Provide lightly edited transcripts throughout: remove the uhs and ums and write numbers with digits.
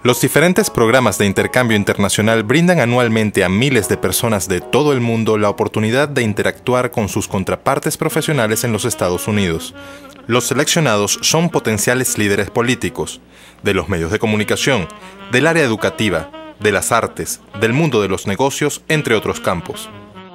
Los diferentes programas de intercambio internacional brindan anualmente a miles de personas de todo el mundo la oportunidad de interactuar con sus contrapartes profesionales en los Estados Unidos. Los seleccionados son potenciales líderes políticos, de los medios de comunicación, del área educativa, de las artes, del mundo de los negocios, entre otros campos.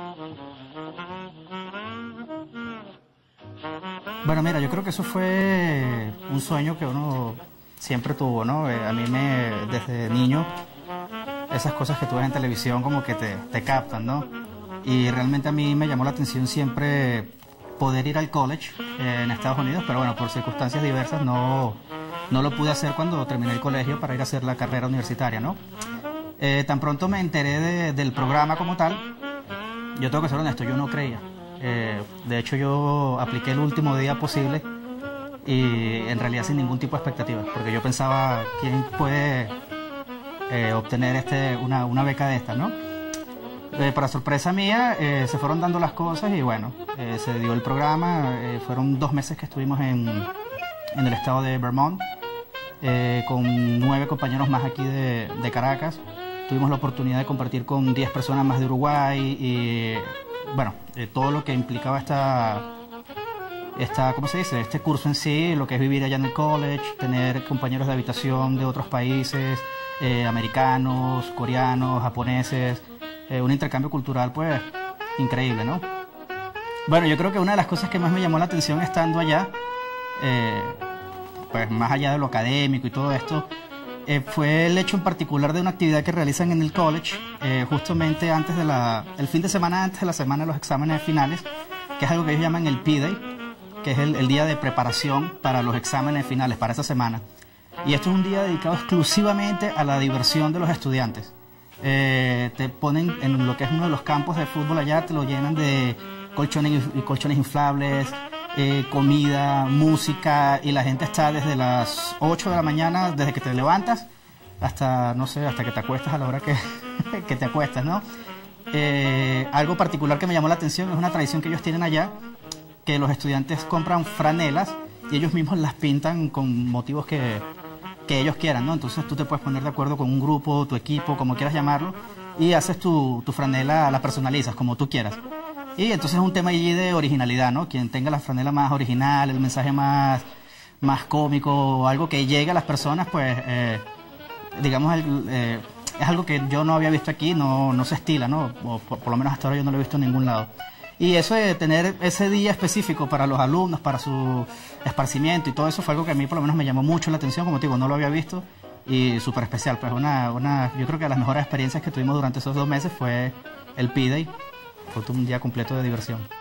Bueno, mira, yo creo que eso fue un sueño que uno siempre tuvo, ¿no? Desde niño, esas cosas que tú ves en televisión como que te captan, ¿no? Y realmente a mí me llamó la atención siempre poder ir al college en Estados Unidos, pero bueno, por circunstancias diversas no lo pude hacer cuando terminé el colegio para ir a hacer la carrera universitaria, ¿no? Tan pronto me enteré del programa como tal, yo tengo que ser honesto, yo no creía. De hecho, yo apliqué el último día posible y en realidad sin ningún tipo de expectativa, porque yo pensaba, ¿quién puede obtener una beca de esta, no? Para sorpresa mía, se fueron dando las cosas y bueno, se dio el programa. Fueron 2 meses que estuvimos en el estado de Vermont, con 9 compañeros más aquí de Caracas. Tuvimos la oportunidad de compartir con 10 personas más de Uruguay y bueno, todo lo que implicaba ¿cómo se dice? Este curso en sí, lo que es vivir allá en el college, tener compañeros de habitación de otros países, americanos, coreanos, japoneses, un intercambio cultural pues increíble, ¿no? Bueno, yo creo que una de las cosas que más me llamó la atención estando allá, pues más allá de lo académico y todo esto, fue el hecho en particular de una actividad que realizan en el college, justamente el fin de semana antes de la semana de los exámenes finales, que es algo que ellos llaman el P-Day, que es el día de preparación para los exámenes finales, para esa semana. Y esto es un día dedicado exclusivamente a la diversión de los estudiantes. Te ponen en lo que es uno de los campos de fútbol allá, te lo llenan de colchones inflables, comida, música, y la gente está desde las 8 de la mañana, desde que te levantas hasta, no sé, hasta que te acuestas a la hora que te acuestas, ¿no? Algo particular que me llamó la atención es una tradición que ellos tienen allá, que los estudiantes compran franelas y ellos mismos las pintan con motivos que ellos quieran, ¿no? Entonces tú te puedes poner de acuerdo con un grupo, tu equipo, como quieras llamarlo, y haces tu franela, la personalizas como tú quieras. Y entonces es un tema allí de originalidad, ¿no? Quien tenga la franela más original, el mensaje más cómico, algo que llegue a las personas, pues, digamos, es algo que yo no había visto aquí, no se estila, ¿no? O por lo menos hasta ahora yo no lo he visto en ningún lado. Y eso de tener ese día específico para los alumnos, para su esparcimiento y todo eso fue algo que a mí por lo menos me llamó mucho la atención, como te digo, no lo había visto y súper especial. Pues yo creo que las mejores experiencias que tuvimos durante esos 2 meses fue el P-Day, fue un día completo de diversión.